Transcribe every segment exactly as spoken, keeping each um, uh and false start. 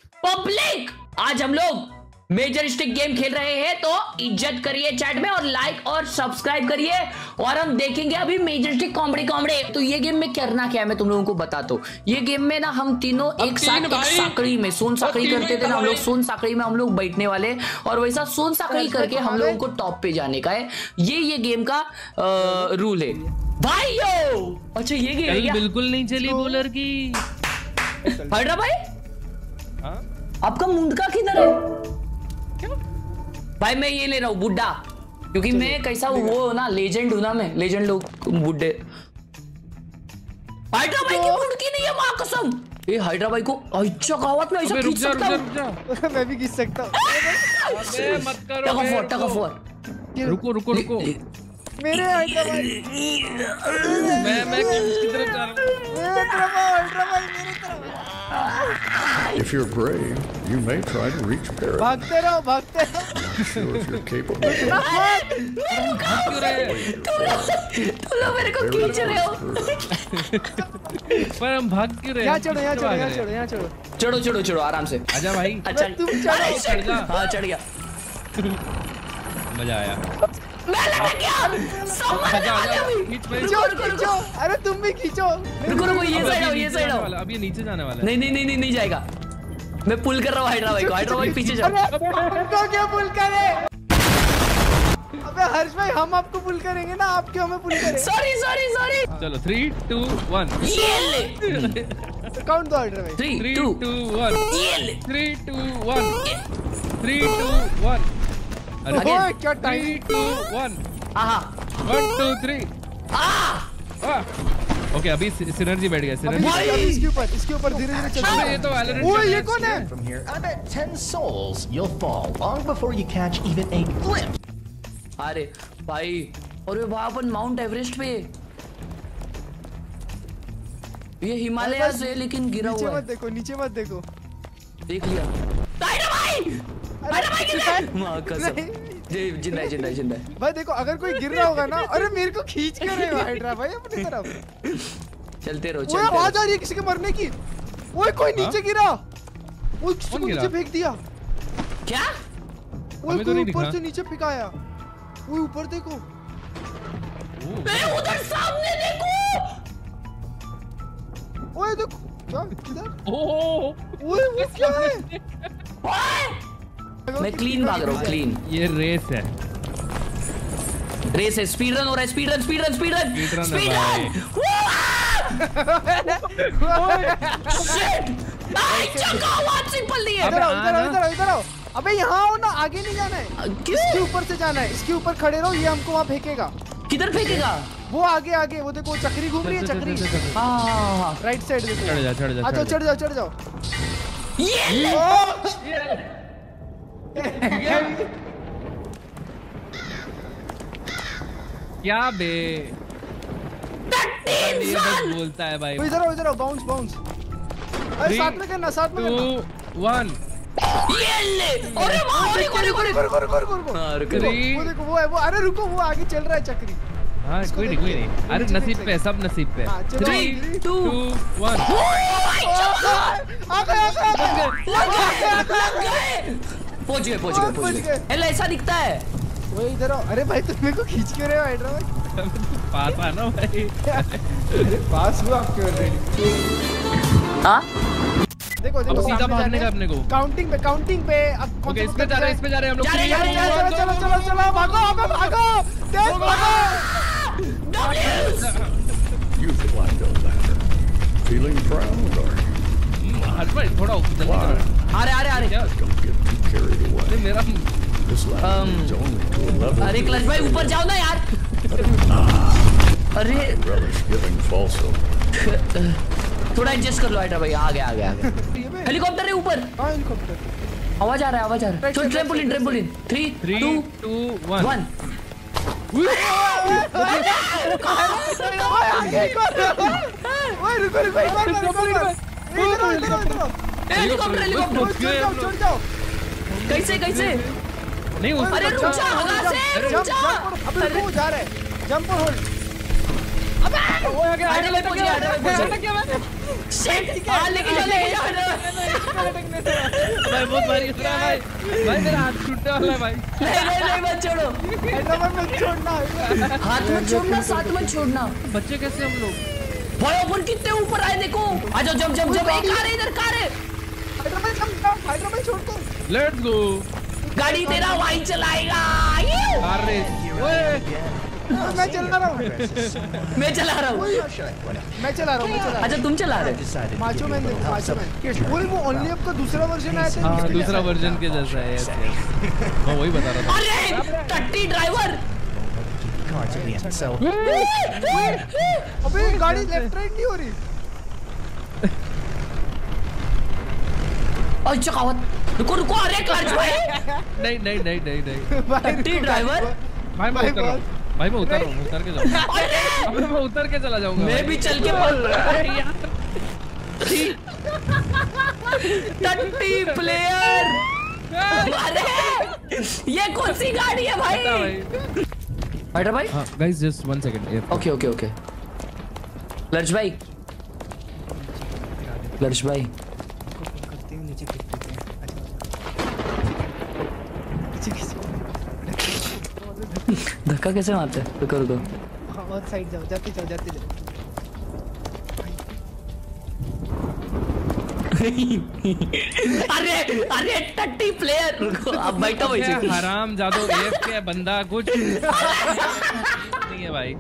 Public, आज हम लोग मेजर स्टिक गेम खेल रहे हैं, तो इज्जत करिए चैट में और लाइक और सब्सक्राइब करिए। और हम देखेंगे अभी मेजर स्टिक कॉमेडी कॉमेडी। तो ये गेम में करना क्या है मैं तुम लोगों को बताता हूँ। ये गेम में ना हम तीनों एक साथ एक साकड़ी में सोन साकड़ी करते थे ना, हम लोग सोन साकड़ी में हम लोग बैठने वाले और वैसा सोन साकड़ी करके हम लोगों को टॉप पे जाने का है। ये ये गेम का रूल है भाइयों। अच्छा ये गेम है क्या? बिल्कुल नहीं चली बॉलर की। हाइड्रा भाई, हाँ? आपका मुंडका किधर है? क्यों? भाई मैं ये ले रहा हूँ बुड्ढा, क्योंकि मैं कैसा वो ना लेजेंड हूँ ना, मैं लेजेंड लोग बुड्ढे। हाइड्रा भाई की मुंडकी नहीं है मां कसम। ये हाइड्रा भाई को अच्छा कहावत में ऐसा खींच सकता हूँ। मैं भी खींच सकता हूँ। अबे मत करो। Tug of war, tug of war. रुको रुको रुको। मेरे हाइड्रा भाई। मैं मैं किस तरफ जा रहा हूँ? मेरे तरफ आओ हाइड्रा भाई, मेरे तरफ। If you're brave, you may try to reach paradise. भागते रहो, भागते रहो। I'm sure if you're capable. क्यों रहे? तुम लोग मेरे को खींच रहे हो। पर हम भाग क्यों रहे? यहाँ चढ़ो, यहाँ चढ़ो, यहाँ चढ़ो, यहाँ चढ़ो। चढ़ो चढ़ो चढ़ो आराम से। आजा भाई। अच्छा तुम चढ़ो, चढ़ जा। हाँ चढ़ गया। मजा आया। मैं लग गया। सब मरने वाले अभी। खींच भाई। खींचो, खींचो। अरे तुम भी खींचो। रुको रुको, ये साइड आओ, ये साइड आओ। अब ये नीचे जाने वाला है। नहीं नहीं नहीं नहीं नहीं जाएगा। मैं पुल कर रहा हूँ हाइड्रा भाई को। हाइड्रा भाई पीछे जाओ। हमको क्या पुल करे? अबे हर्ष भाई, हम आपको पुल करेंगे ना, आप क्यों हमें पुल करें? Sorry sorry sorry. चलो थ्री टू वन। ये ले। काउंट दो हाइड्रा भाई। Three three two two one. ये ले। Three two one. Three two one. ओए क्या थ्री टाइम। Two one. आहा। One two three. आ। ओके अभी सिनर्जी बैठ गया। अभी सिनर्जी अभी इसके ऊपर, इसके ऊपर धीरे धीरे चलते अबे हैं। ये तो वैलोरेंट। ओए ये कौन है? From here, I bet ten souls you'll fall long before you catch even a glimpse. अरे भाई, और ये वहां पर माउंट एवरेस्ट पे ये हिमालय से लेकिन गिरा नीचे हुआ मत है। देखो, नीचे मत देखो। देख लिया। हाइड्रा भाई, हाइड्रा भाई किधर? मां कसम। नहीं। ये जिंदा है, जिंदा है, जिंदा है। भाई देखो, अगर कोई गिर रहा होगा ना, अरे मेरे को खींच कर रहे हो हाइड्रा भाई अपनी तरफ। चलते रहो, ओए चलते आवाज रहो। आ रही है किसी के मरने की। ओए कोई नीचे गिरा। ओए किसी कौन को गिरा? नीचे फेंक दिया। क्या? ओए हमें तो कोई नहीं ऊपर दिखा। से नीचे फेंकाया। ओए ऊपर देखो। मैं उधर सामने देखो। ओए देखो क्या किधर? ओह ओए वो क्या है? मैं क्लीन भाग रहा हूँ, क्लीन। ये रेस है। रेस है, स्पीड रन हो रहा है, speed run, speed run, speed run, Speed run है स्पीड रन। शिट! भाई चक्का आवाज सिंपल नहीं है। इधर आओ, इधर आओ, आना। इधर आओ, इधर आओ। अबे यहाँ आओ ना, आगे नहीं जाना है। क्यों? इसके ऊपर से जाना है, इसके ऊपर खड़े रहो, ये हमको वहाँ फेंकेगा। किधर फेंकेगा? वो आगे आगे, वो देखो चक्री घूम रही है, चक्री। हाँ हाँ हाँ। राइट साइड देखो। चढ़ जा चढ़ जा आ जाओ, चढ़ जाओ, चढ़ जाओ। ये ले। क्या बे? ये बस बोलता है भाई। तो इधर आओ, इधर आओ, बाउंस बाउंस। अरे साथ में करना, साथ में करना। Two one. ये ले। अरे वाह, अरे रुको, रुको, रुको, रुको, रुको, रुको, रुको। हाँ, रुक देखो, Three. वो देखो, वो है, वो अरे रुको, वो आगे चल रहा है चक्री। हाँ कोई नहीं कोई नहीं। अरे नसीब पे, सब नसीब पे। हाँ, चलो। Three two two one. आ गए, आ गए, आ गए। लग गए, लग गए। पहुंच गए, पहुंच गए, पहुंच पहुंच गए। गए। हेलो, ऐसा दिखता है। वो इधर आओ। अरे भाई तुम मेरे को खींच क्यों रहे हो हाइड्रा भाई? पास आना भाई। अरे पास हुआ आप क्यों ऑलरेडी? हाँ? देखो देखो, अब सीधा सामने भागने जाना का है। अपने को। काउंटिंग पे, काउंटिंग पे। अब कौन ओके सा इस पे जा रहे हैं, इस पे जा रहे हैं हम लोग। जा रहे हैं, Three, जा रहे हैं, two, चलो one, चलो go, चलो चलो, भागो, अबे भागो, तेज भागो। You've climbed a ladder. Feeling proud, are you? go. हट भाई थोड़ा जल्दी करो। आ रहे, आ रहे, आ रहे। क्या? Don't get too carried अरे away. मेरा This ladder Um, leads only to a level अरे क्लच भाई ऊपर जाओ ना यार। अरे relish giving false hope. थोड़ा एडजस्ट कर लो हाइड्रा भाई। आ गया, आ गया, आ गया। हेलीकॉप्टर है ऊपर। हाँ हेलीकॉप्टर। आवाज आ रहा है, आवाज आ रहा है। चल trampoline, trampoline. Three three two two one. One. आगे कौन? ओए रुको रुको, इधर इधर इधर इधर इधर इधर। Helicopter, helicopter. चढ़ जाओ, चढ़ जाओ। कैसे कैसे? नहीं उस अरे रुक जा, हवा से रुक जंप, जा। जंप और- अबे रुको, जा रहा है। जंप और होल्ड। वो आ गया हाइड्रा भाई पहुंच गया, हाइड्रा भाई पहुंच गया। क्या बात है शिट, हाँ लेके जाओ लेके जाओ हाइड्रा भाई, बहुत भारी उतरा है भाई। भाई मेरा हाथ छूटने वाला है भाई। नहीं नहीं नहीं मत छोड़ो, हैदराबाद मत छोड़ना। हाथ मत छोड़ना, साथ मत छोड़ना। बच्चे कैसे हम लोग? भाई अपन कितने ऊपर आए देखो। आ जाओ, जब जब जब एक कार है इधर, कार है। हैदराबाद जंप, हैदराबाद छोड़ दो। Let's go. गाड़ी तेरा भाई चलाएगा। अरे ओए मैं चला रहा हूँ, मैं चला रहा हूँ। मैं चला रहा हूँ, मैं चला रहा अच्छा तुम चला रहे हो। Decided to macho give man you a देखो, little माचो something. मैन। वो वो ओनली अप का दूसरा वर्जन आया था। हाँ, दूसरा वर्जन के जैसा है। यस यस, मैं वही बता रहा था। अरे टट्टी driver. Car to the end. So अबे गाड़ी लेफ्ट राइट नहीं हो रही। अच्छा कावत, रुको रुको, अरे क्लच भाई। नहीं नहीं नहीं नहीं नहीं टट्टी ड्राइवर। भाई मैं उतर रहा हूँ, भाई मैं उतर रहा हूँ, उतर के जाऊंगा। अरे अबे मैं उतर के चला जाऊंगा। मैं भी चल के पल टट्टी प्लेयर। अरे ये कौन सी गाड़ी है भाई? हाइड्रा भाई। हाँ guys just one second. Okay okay okay. Lurch भाई, लर्च भाई करते हैं नीचे खींच देते हैं। नीचे खींच। धक्का कैसे मारते हैं? रुको रुको। हाँ और साइड जाओ, जाते जाओ, जाते जाओ। अरे अरे टट्टी प्लेयर, रुको आप बैठो क्या बैठो। हराम जादो एफ के बंदा कुछ नहीं है भाई।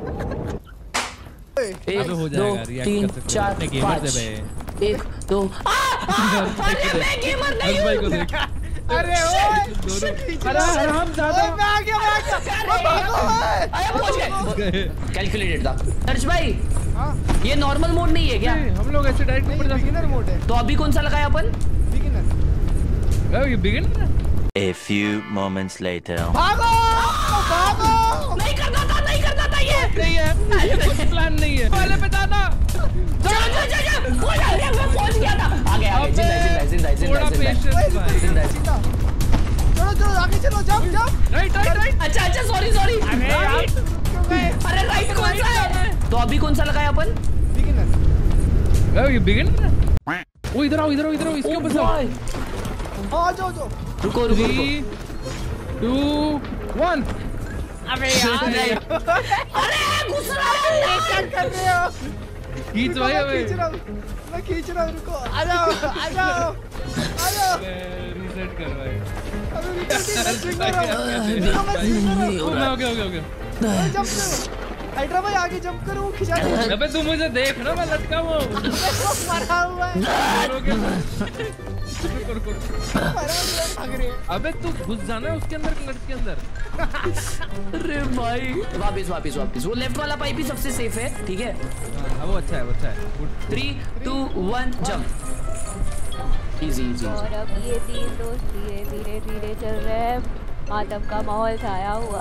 एक अबे हो दो जाएगा, react तीन कर सकते हो। चार अपने gamer पाँच। से बे। एक दो। आ, आ, अरे मैं गेमर नहीं हर्ष भाई को हूँ। देख। अरे ओए, दोनों खींच अरे रहा है। हराम जादो। ओए, मैं आ गया, मैं आ गया। ओए, भागो, ओए। अरे पहुंच गए। कैलकुलेटेड था। हर्ष भाई हाँ, ये नॉर्मल मोड नहीं है क्या? हम लोग ऐसे डायरेक्ट ऊपर जा सकते बिगिनर मोड है, तो अभी कौन सा लगाया अपन? बिगिनर। हैं? ये begin A few moments later. भागो, भागो। नहीं करना था, नहीं करना था ये। नहीं है, ये कुछ प्लान नहीं है। पहले पे जाना। चलो चलो चलो, पहुंच गया, मैं पहुंच गया था। आगे आगे, जिंदा है, जिंदा है, जिंदा है, थोड़ा जिंदा है, जिंदा है। पेशेंस ओए, रुको, भाई। रुको, सीधा। चलो चलो आगे चलो, jump jump. Right right right. अच्छा अच्छा, सॉरी सॉरी। क्यों गए? अरे राइट कौन सा है? तो अभी कौन सा लगाया अपन? बिगिनर। ये बिगिन। ओ इधर आओ, इधर आओ, इधर आओ, इसके ऊपर जाओ। हाँ, जाओ जाओ। रुको रुको रुको। Three two one. अबे यार अरे घुस रहा है। क्या कर रहे हो? खींच रुको, भाई मैं अबे। खींच रहा हूँ, मैं खींच रहा हूँ, रुको। आ जाओ, आ जाओ, आ जाओ। रीसेट कर भाई। अबे रुको, मैं swing कर रहा हूँ। नहीं, रुको, मैं swing कर रहा हूँ। नहीं हो ओके रहा। Okay okay okay. ओए, jump करो। हाइड्रा भाई आगे जंप करो, वो खिंचा दो। अबे तू मुझे देख ना, मैं लटका हूँ। वो मरा हुआ है, रुको रुको रुको। मरा हुआ है, भाग रहे हैं। अबे तू घुस जाना है उसके अंदर, क्लच के अंदर। अरे भाई वापिस वापिस वापिस। वो लेफ्ट वाला पाइप ही सबसे सेफ है, ठीक है? हाँ वो अच्छा है, वो अच्छा है। Good. Three two one jump. Easy easy. और अब ये तीन दोस्त धीरे धीरे धीरे चल रहे हैं। आतंक का माहौल छाया हुआ।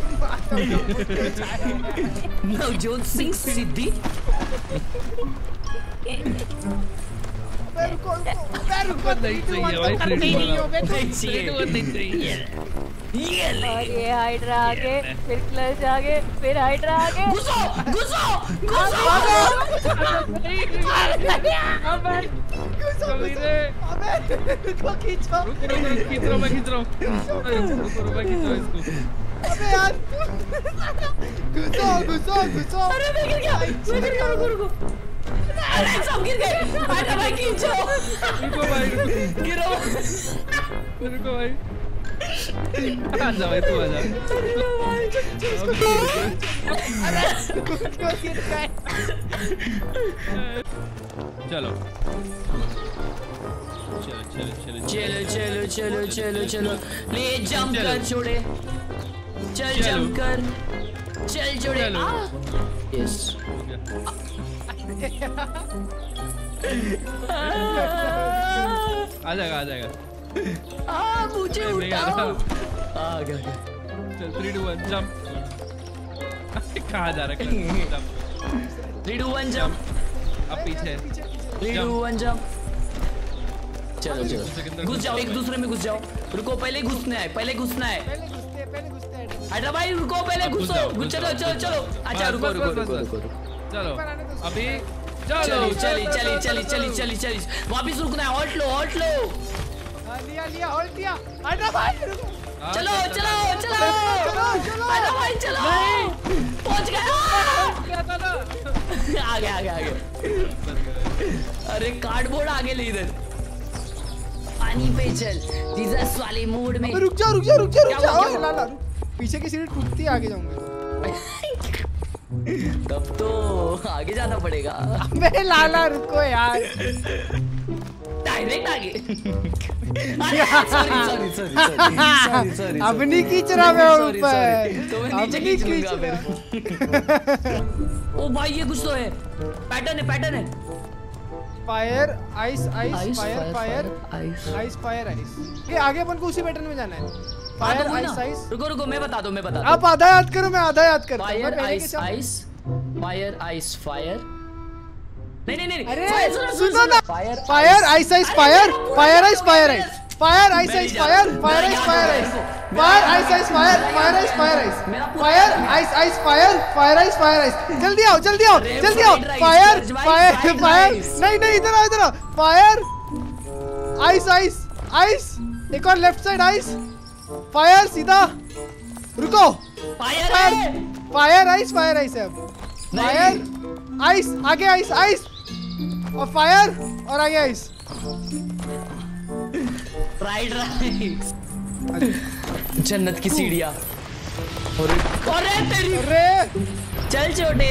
नवजोत सिंह सिद्धि। अबे रुको, रुको, अबे रुको, नहीं चाहिए भाई, नहीं three, two, one। होगा। नहीं चाहिए। नहीं चाहिए। ये ले। और ये हाइड्रा आगे, फिर क्लच आगे, फिर हाइड्रा आगे। घुसो घुसो घुसो। कमीने। अबे रुको, खींचो। रुको रुको, खींच रहा हूँ, मैं खींच रहा हूँ। रुको रुको, मैं खींच रहा हूँ इसको। अबे यार, घुसो, घुसो, घुसो। अरे मैं गिर गया, मैं गिर गया, रुको रुको। अरे सब गिर गए। अरे भाई खींचो। रुको भाई, रुको। गिरो। रुको भाई। आजा भाई, तू आजा। क्यों गिर गए? चलो चलो चलो चलो चलो चलो चलो चलो चलो। ले जंप चलो। कर छोड़े। चल चलो। जंप कर। चल छोड़े। चलो। यस। आ जाएगा आ जाएगा। आ मुझे नहीं आ उठाओ। रहा। आ गया। चल थ्री टू वन जंप। कहाँ जा रहा है? Jump. Three two one jump. अब पीछे। Three two one jump. चलो चलो घुस जाओ, एक दूसरे में घुस जाओ। रुको, पहले घुसना है, पहले घुसना है। पहले घुसते हैं, पहले घुसते हैं। हाइड्रा भाई रुको पहले घुसो चलो चलो चलो अच्छा रुको रुको रुको रुको चलो अभी चली चली चली चली चली चली चली वापिस रुकना है हॉल्ट लो हॉल्ट लो लिया लिया हॉल्ट लिया हाइड्रा भाई चलो चलो चलो हाइड्रा भाई चलो पहुंच गए आ गया आ गया आ गया अरे कार्डबोर्ड आगे ले इधर पानी पे चल जीसस वाले मूड में रुक जा रुक जा रुक जा रुक जा ला ला पीछे की सीढ़ी टूटती है आगे जाऊंगा तब तो आगे जाना पड़ेगा अबे लाला रुको यार डायरेक्ट आगे सॉरी सॉरी सॉरी सॉरी अब नहीं खींच रहा मैं ऊपर तो मैं नीचे खींच लूंगा फिर ओ भाई ये कुछ तो है पैटर्न है पैटर्न है fire ice ice fire fire ice ice fire ice ये आगे अपन को उसी पैटर्न में जाना है फायर फायर आइस आइस रुको रुको मैं बता दूं मैं बता दूं आप आधा याद करो मैं आधा याद करता हूं fire ice ice fire ice fire नहीं नहीं नहीं अरे सुनो ना fire ice ice fire fire ice fire ice fire ice ice fire fire ice fire ice fire ice ice fire fire ice fire ice fire ice ice fire fire ice fire ice जल्दी आओ जल्दी आओ जल्दी आओ fire fire fire नहीं नहीं इधर आओ इधर आओ फायर आइस आइस आइस एक और लेफ्ट साइड आइस फायर सीधा रुको fire fire ice fire ice है अब फायर आइस आगे आइस आइस और फायर और आगे आइस फ्राइड राइस जन्नत की सीढ़ियां अरे तेरी अरे चल छोटे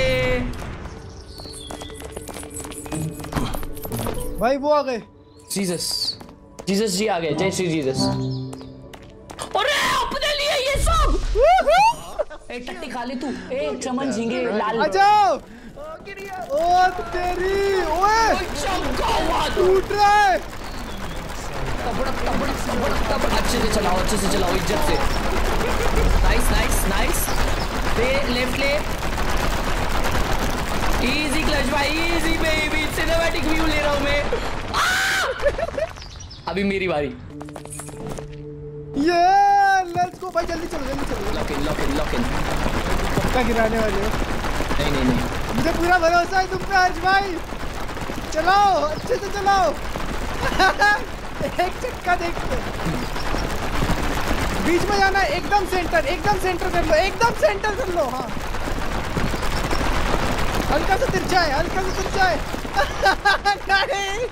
भाई वो आ गए जीसस जीसस जी आ गए जय श्री जीसस अरे अपने लिए ये सब एक टट्टी खा ले तू एक चमन झींगे लाल आ जाओ ओ तेरी ओए टूट रहा है तबड़क तबड़क तबड़क तबड़क अच्छे से चलाओ अच्छे से चलाओ इज्जत से नाइस नाइस नाइस पे लेफ्ट ले इजी क्लच भाई इजी बेबी सिनेमैटिक व्यू ले रहा हूं मैं अभी मेरी बारी ये लेट्स गो भाई जल्दी चलो जल्दी चलो lock in lock in lock in पक्का गिराने वाले हो नहीं नहीं नहीं मुझे पूरा भरोसा है तुम पे हर्ष भाई चलाओ अच्छे से चलाओ एक चक्का देखते बीच में जाना है एकदम सेंटर एकदम सेंटर कर लो एकदम सेंटर कर लो हाँ हल्का सा तिरछा है हल्का सा तिरछा है नहीं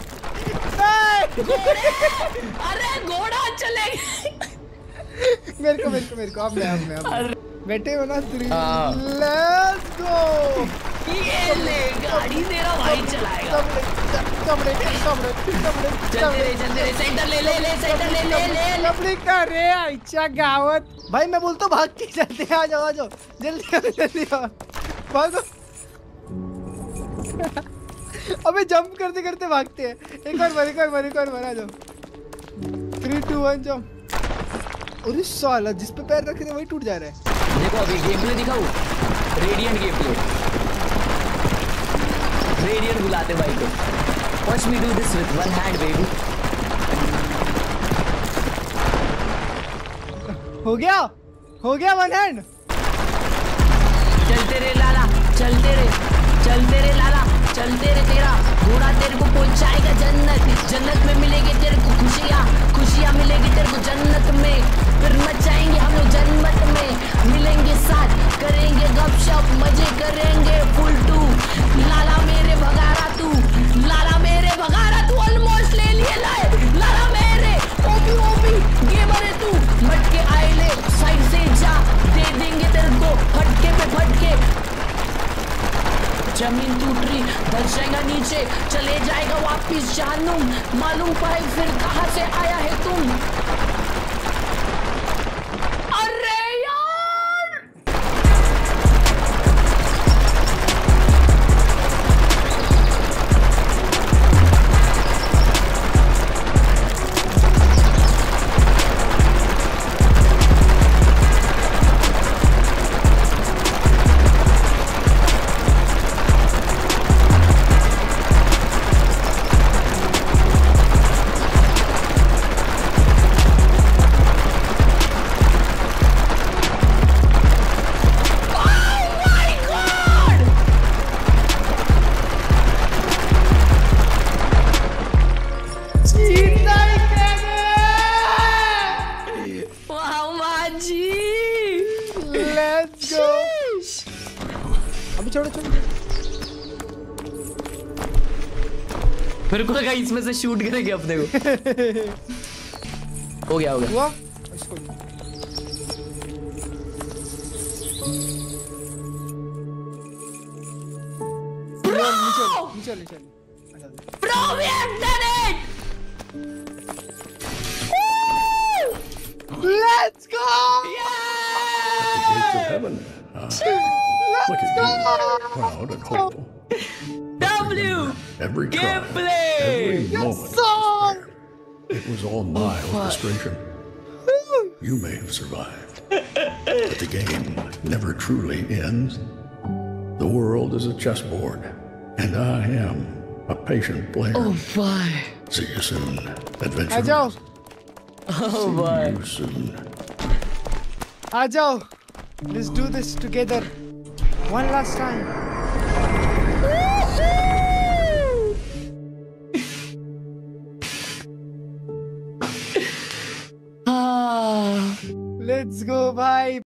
नहीं अरे घोड़ा चले मेरे को मेरे को मेरे को अब मैं अब मैं अब बैठे हो ना थ्री हाँ। लेट्स गो ये ले गाड़ी तेरा भाई चलाएगा कमरे कमरे कमरे जल्दी रे जल्दी रे सेंटर ले ले ले सेंटर ले ले ले कमरे का रे अच्छा गावत भाई मैं बोलता हूँ भाग के चलते आ जाओ आ जाओ जल्दी आओ जल्दी आओ भागो अबे जंप करते करते भागते हैं एक और बार एक और बार एक और बार आ जाओ थ्री टू वन जंप अरे साला जिस पे पैर रखे थे वही टूट जा रहा है देखो अभी गेम प्ले दिखाऊं रेडिएंट गेम प्ले रेडिएंट बुलाते भाई को watch me do this with one hand baby हो गया हो गया वन हैंड चलते रे लाला चलते रे चलते रे लाला चलते रे तेरा घोड़ा तेरे को पहुंचाएगा जन्नत जन्नत में मिलेगी तेरे को खुशियाँ खुशियाँ मिलेगी तेरे को जन्नत में फिर मचाएंगे हम लोग जन्नत में मिलेंगे साथ करेंगे गपशप मजे करेंगे फुल टू लाला मेरे भगारा तू लाला मेरे भगारा तू ऑलमोस्ट ले लिए लाए लाला मेरे ओपी ओपी गेमर है तू मटके आए ले साइड से जा दे देंगे तेरे को फटके पे फटके जमीन टूट रही धस जाएगा नीचे चले जाएगा वापिस जानूम मालूम पाए फिर कहां से आया है तुम अरे यार मेरे को लगा इसमें से शूट करेंगे अपने को। हो गया हो गया। हुआ इसको Bro! नीचे नीचे Bro, we have done it! Let's go! The gates of heaven. Ah, look at you, proud and hopeful. W! Every try, Gameplay! every moment. Song! It was all my orchestration. You may have survived, but the game never truly ends. The world is a chessboard, and I am a patient player. Oh boy! See you soon, uh adventurer. जाओ Oh boy! See you soon. आ जाओ let's do this together one last time Ah. let's go bye